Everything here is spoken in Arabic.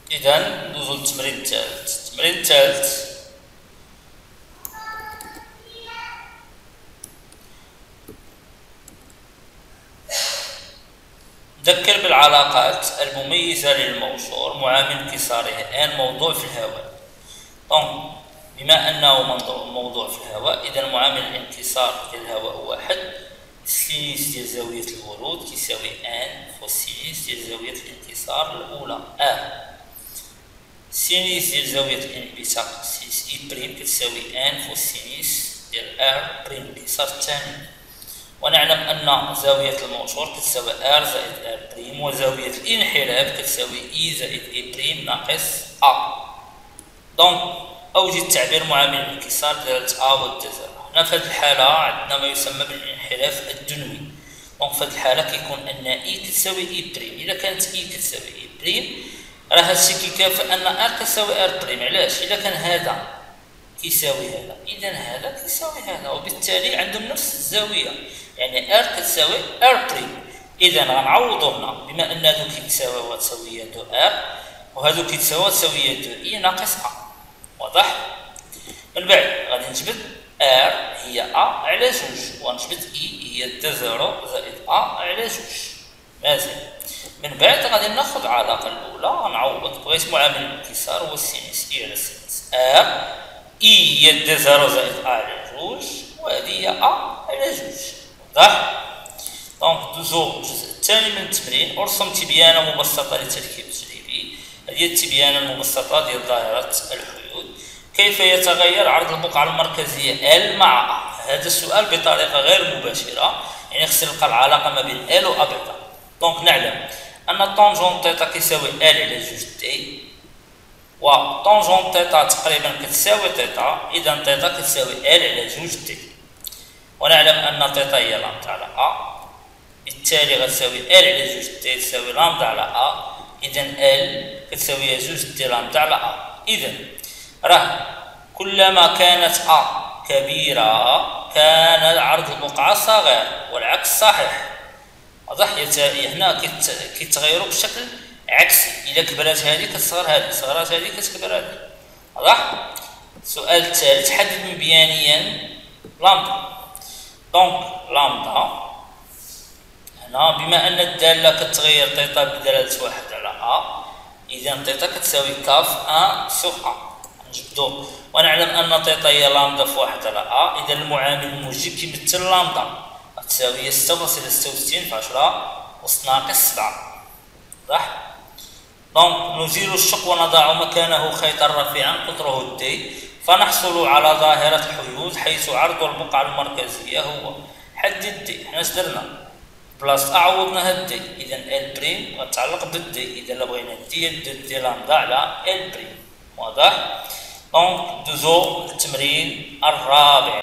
إذا ندوزو للتمرين الثالث. التمرين الثالث ذكر بالعلاقات المميزة للموصول معامل انكساره ان موضوع في الهواء. دونك بما أنه موضوع في الهواء، إذا معامل الانكسار ديال الهواء واحد، السينيس ديال زاوية الورود كيساوي ان فو السينيس ديال زاوية الانكسار الأولى السينيس ديال زاوية الانبثاق سينيس اي بريم كتساوي ان فو السينيس ديال ار بريم الانكسار الثاني. ونعلم أن زاوية الموصول كتساوي ار زائد ار بريم، وزاوية الانحراف كتساوي اي زائد اي بريم ناقص ا. دونك أوجد تعبير معامل الانكسار دالة ا والتزامن. هنا في هذه الحالة عندنا ما يسمى بالانحراف الدنوي. دونك في هذه الحالة كيكون أن اي كتساوي اي بريم. إذا كانت اي كتساوي اي بريم، راه هادشي كيكافئ أن ار كتساوي ار بريم. علاش؟ إذا كان هذا كيساوي هذا، إذا هذا كيساوي هذا، وبالتالي عندهم نفس الزاوية، يعني ار كتساوي ار بريم. إذا غنعوضو هنا بما أن هادو كيتساويو تساوياتو ار، وهادو كيتساويو تساوياتو اي ناقص ا. واضح؟ من بعد غادي نجبد ار هي ا على جوج، ونجبد اي هي د زيرو زائد ا على جوج. مزيان. من بعد غادي ناخد العلاقة الأولى، غنعوض. بغيت معامل الانكسار هو السينيس اي على سينيس ار، اي هي د زيرو زائد ا على جوج، وهذه هي ا على جوج. واضح؟ دونك دوزو الجزء الثاني من التمرين. ارسم تبيانة مبسطة للتركيب التجريبي. هذه هي التبيانة المبسطة ديال ظاهرة الحيود. كيف يتغير عرض البقعة المركزية L مع A؟ هذا السؤال بطريقة غير مباشرة، يعني خصني نلقى العلاقة ما بين L و A بيتا. دونك نعلم أن طونجون تيتا كيساوي L على جوج تي، وطونجون تيتا تقريبا كتساوي تيتا، إذا تيتا كتساوي L على جوج تي. ونعلم أن تيتا هي لامدا على A، بالتالي غتساوي L على جوج تي تساوي لامدا على A، إذا L كتساوي جوج تي لامدا على A. إذا راه كلما كانت ا كبيره كان عرض البقعه صغير، والعكس صحيح. واضح؟ هنا كيتغيروا بشكل عكسي. اذا كبرات هذه كتصغر هذه، صغرات هذه كتكبر هذه. واضح؟ السؤال الثالث، حدد مبيانيا لامدا. دونك لامدا هنا بما ان الداله كتغير تيتا بدلاله واحد على ا، اذا تيتا كتساوي كاف ان سوغ ا. نجبدو ونعلم ان تيتا هي لامدا في واحد على ا، اذا المعامل الموجب كيمثل لامدا غتساوي 6.66 في 10 أس ناقص 7. صح؟ دونك نزيل الشق ونضع مكانه خيطا رفيعا قطره دي، فنحصل على ظاهرة الحيود حيث عرض البقعة المركزية هو حدد دي. حنا اش درنا؟ بلاص عوضنا هاد دي، اذا ال بريم غتعلق بالدي، اذا بغينا دي لامدا على ال بريم. واضح؟ دونك دوزو التمرين الرابع.